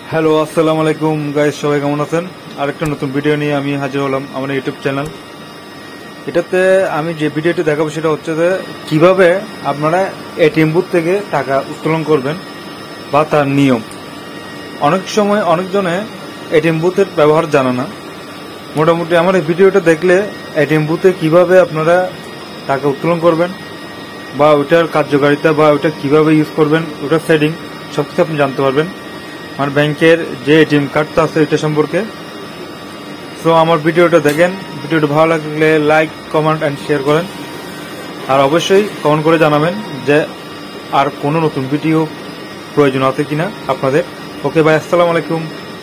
Hello, আসসালামু আলাইকুম guys, সবাই কেমন আছেন? আরেকটা নতুন ভিডিও নিয়ে আমি হাজির হলাম আমার ইউটিউব চ্যানেল। এটাতে আমি যে ভিডিওটি দেখাবো সেটা হচ্ছে যে কিভাবে আপনারা এটিএম বুথ থেকে টাকা উত্তোলন করবেন বা তার নিয়ম। অনেক সময় অনেকজনে এটিএম বুথের ব্যবহার জানে না। মোটামুটি আমার এই ভিডিওটা দেখলে এটিএম বুথে কিভাবে আপনারা টাকা উত্তোলন করবেন বা ওইটার কার্যকারিতা বা ওইটা কিভাবে ইউজ করবেন, ওটার সেটিং সবকিছু আপনি জানতে পারবেন। আমার ব্যাংকের যে এটিএম কার্ডটা আছে এটা সম্পর্কে। সো আমার ভিডিওটা দেখেন, ভিডিওটা ভালো লাগলে লাইক, কমেন্ট অ্যান্ড শেয়ার করেন। আর অবশ্যই কমেন্ট করে জানাবেন যে আর কোনো নতুন ভিডিও প্রয়োজন আছে কিনা আপনাদের। ওকে ভাই, আসসালামু আলাইকুম।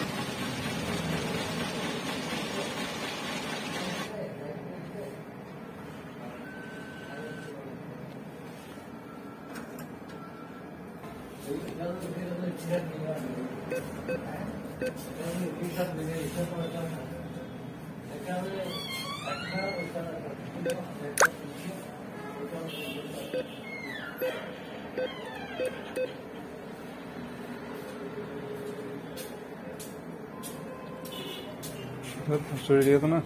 शरीर तो ना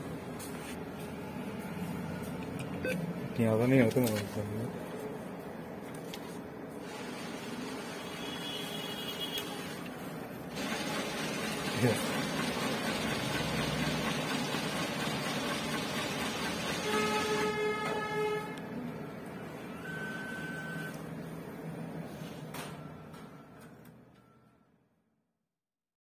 नहीं होता ना।